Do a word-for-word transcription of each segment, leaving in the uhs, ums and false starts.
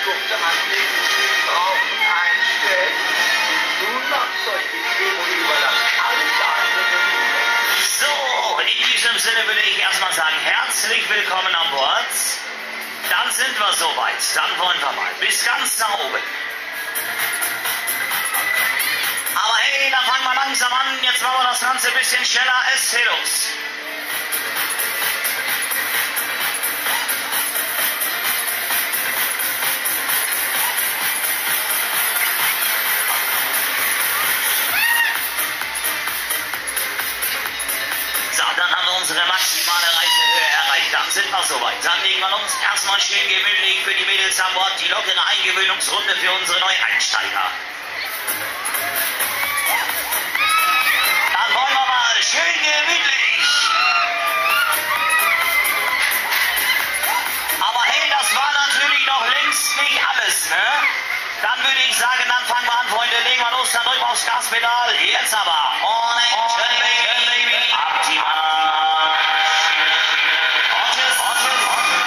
Beanspruchte anlegen, brauchen einstellen. Nun macht's euch bequem und überlasst alles andere. So, in diesem Sinne würde ich erstmal sagen, herzlich willkommen an Bord. Dann sind wir soweit. Dann wollen wir mal bis ganz nach oben. Aber hey, dann fangen wir langsam an. Jetzt machen wir das Ganze ein bisschen schneller. Es geht los. So, dann haben wir unsere maximale Reisehöhe erreicht. Dann sind wir soweit. Dann legen wir uns erstmal schön gemütlich für die Mädels an Bord die lockere Eingewöhnungsrunde für unsere Neueinsteiger. Dann wollen wir mal schön gemütlich. Aber hey, das war natürlich noch längst nicht alles, ne? Dann würde ich sagen, dann fangen wir an, Freunde, legen wir los, dann drücken wir aufs Gaspedal. Jetzt aber. Und Baby. Ab die Mann. Und tschüss, und tschüss, und tschüss.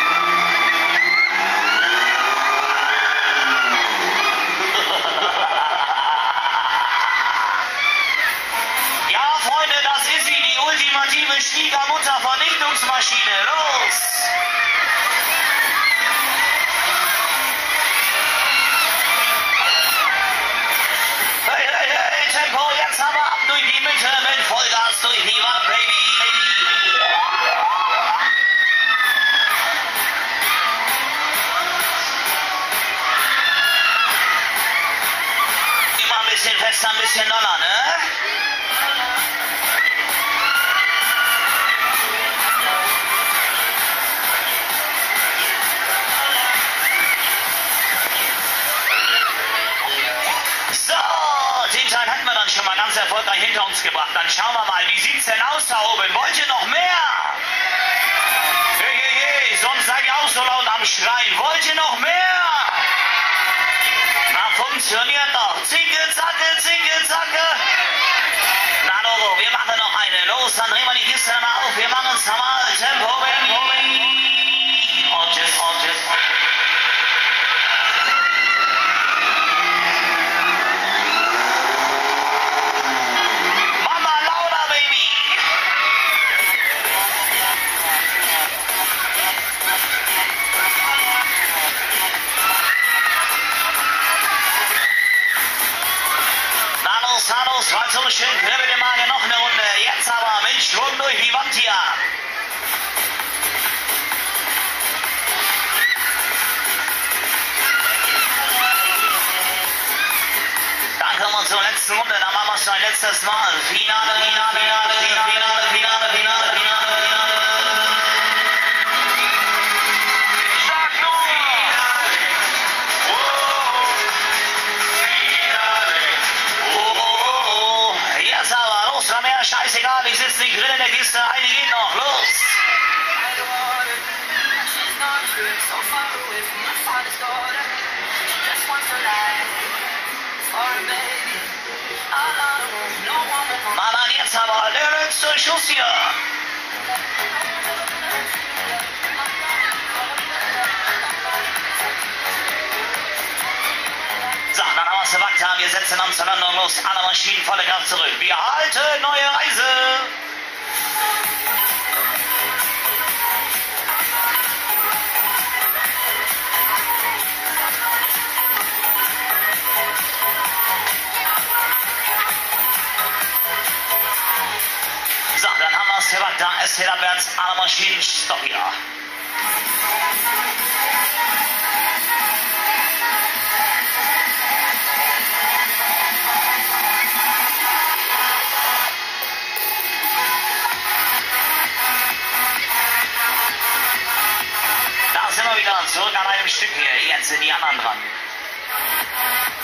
Ja, Freunde, das ist sie, die ultimative Schwiegermutter-Vernichtungsmaschine. Los! Hey, hey, hey, Tempo, jetzt haben wir ab durch die Mitte mit Vollgas durch die Wand, Baby. Immer ein bisschen fester, ein bisschen doller, ne? Den Teil hatten wir dann schon mal ganz erfolgreich hinter uns gebracht. Dann schauen wir mal, wie sieht's denn aus da oben? Wollt ihr noch mehr? Hey, hey, hey, sonst seid ihr auch so laut am Schreien. Wollt ihr noch mehr? Na, funktioniert doch. Zinke, zacke, zinke, zacke. Na, Logo, wir machen noch eine. Los, dann drehen wir die Kiste mal auf. Wir machen es normal. Tempo, Tempo, und tschüss, und tschüss. Salos, war so schön, kribbel im Magen, noch eine Runde. Jetzt aber mit Schwung durch die Wand hier. Dann kommen wir zur letzten Runde, dann machen wir es ein letztes Mal. Finale, Finale, Finale, Finale, Finale, Finale, Finale, Finale. Scheißegal, ich sitze nicht drin in der Kiste, eine geht noch, los! Mann, Mann, jetzt aber, der letzte Schuss hier! So, dann haben wir es gewagt, wir setzen uns zur Landung los, alle Maschinen volle Kraft zurück. Wir halten neue Reise! So, dann haben wir es gewagt, da es geht abwärts, alle Maschinen, stopp hier. Zurück an einem Stück hier, jetzt sind die anderen dran.